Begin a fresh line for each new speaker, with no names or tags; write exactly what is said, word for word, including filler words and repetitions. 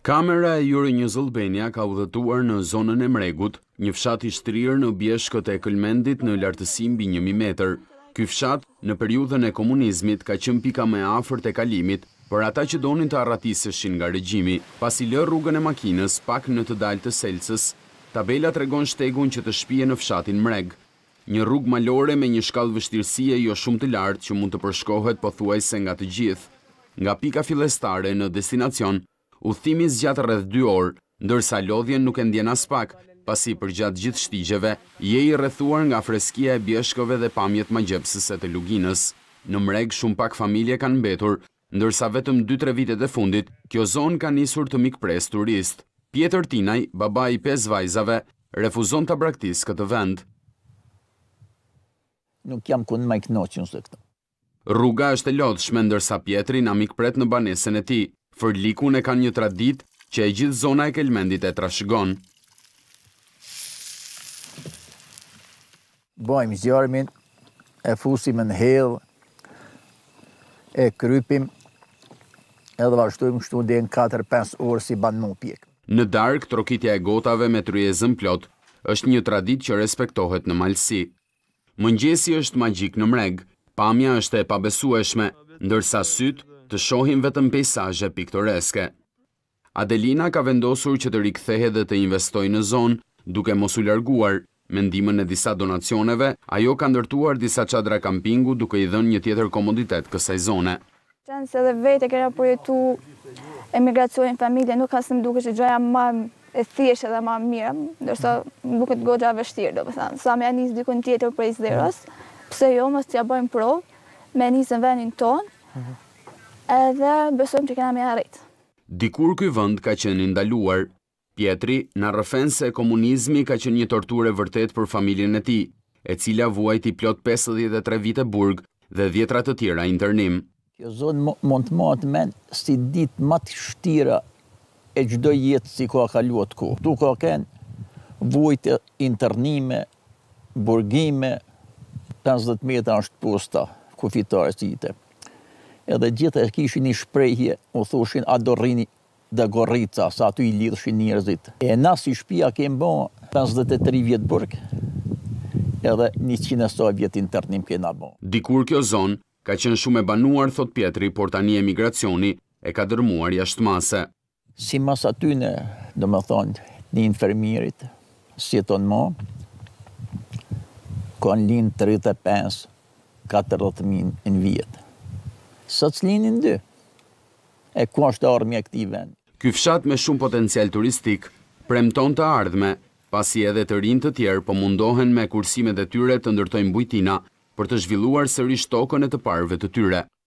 Kamera e Euronews Albania ka udhëtuar në zonën e Mregut, një fshat i shtrirë në Bjeshkët e Kelmendit në lartësi mbi një mijë metër. Ky fshat, në periudhën e komunizmit, ka qenë pika më e afërt e kalimit për ata që donin të arratiseshin nga regjimi, pasi lë rrugën e makinës pak në të dalë të Selsës. Tabela tregon shtegun që të shpije në fshatin Mreg, një rrugë malore me një shkallë vështirësie jo shumë të lartë që mund të përshkohet pothuajse nga të gjithë. Nga pika fillestare në destinacion, udhëtimi zgjat rreth dy orë, ndërsa lodhjen nuk e ndjen as pak, pasi përgjatë gjithë shtigjeve, je i rrethuar nga freskia e Bjeshkëve dhe pamjet magjepsëse të luginës. Në Mreg shumë pak familje kanë mbetur, ndërsa vetëm dy tre vitet e fundit, kjo zonë ka nisur të mikpres turist. Pjetër Tinaj, baba i pesë vajzave, refuzon të braktis këtë vend.
Nuk jam kënd më i kënaqur se këtë.
Rruga është e lodhshme, ndërsa Pietri na mikpret në banesën e tij. Fërlikun e kanë një traditë që e gjithë zona e Kelmendit e trashëgon.
Bajmë zjarmin, e fusim në hellë, e krypim, edhe vazhdojmë kështu deri në katër pesë orë si ban më pjek.
Në darkë, trokitja e gotave me tryezën plot është një traditë që respektohet në malësi. Mëngjesi është magjik në Mreg, pamja është e pabesueshme, ndërsa syt të shohin vetëm pejsazhe piktoreske. Adelina ka vendosur që të rikthehet dhe të investojë në zonë, duke mos u larguar. Me ndihmën e disa donacioneve, ajo ka ndërtuar disa çadra kampingu duke i dhënë një tjetër komoditet kësaj zone.
Qenë se dhe vetë e kena projektu emigracionin familje, nuk asë më duke që gjoja më e thjeshtë dhe më mirë, ndërsa më duket goxha vështirë, do të thënë. Sa me nis dikun tjetër prej zerës, pse jo mos t'ja bëjmë provë, me nis në vendin tonë, edhe besojmë që kena me arrit.
Dikur ky vend ka qenë ndaluar. Pietri na rrëfen se komunizmi ka qenë një torturë e vërtet për familjen e tij, e cila vuajti plot pesëdhjetë e tre vite burg dhe dhjetra të tjera internim.
Kjo zonë mund të matë men si ditë më të vështira e çdo jetë si ka kaluar ku. Tu ka kënë vujtë, internime, burgime, pesëdhjetë metra është posta kufitare cite. Edhe gjithë e kishin një shprehje, u thoshin a do rrini dhe Gorrica, sa aty i lidhshin njerëzit. E na si shtëpia kemi bë pesëdhjetë e tre vjet burg, edhe njëqind e sa vjet internim kena bë.
Dikur kjo zonë ka qenë shumë e banuar, thot Pietri, por tani emigracioni e ka dërmuar jashtëmase.
Si mas aty në, do më thonë, një infermierit, si jeton më, kanë linë tridhjetë e pesë, katërdhjetë mijë në vjet. Sot s'linin dy. E ku është ardhmja e këtij vendi?
Ky fshat me shumë potencial turistik premton të ardhme, pasi edhe të rinj të tjerë po mundohen me kursimet e tyre të ndërtojnë bujtina për të zhvilluar sërish tokën e të parëve të tyre.